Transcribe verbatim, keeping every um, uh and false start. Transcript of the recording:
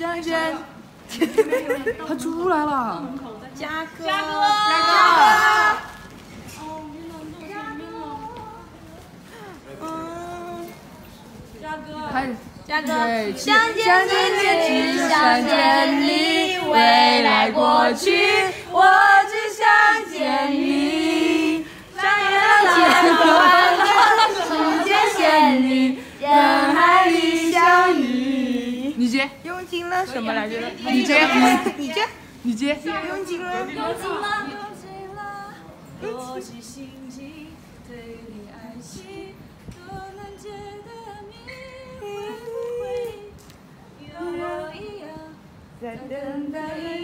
相见。他出来了， 嘉哥， 嘉哥， 嘉哥。 嘉哥， 相见只想见你，未来过去，我只想见你。穿越了千河万河，世界线里，人海里相遇。 你接， 用尽了什么来着？ 你接， 你接， 你接。 用尽了， 用尽了，用尽了，多少心机，对你爱惜，多难解的谜。 有我一样在等待。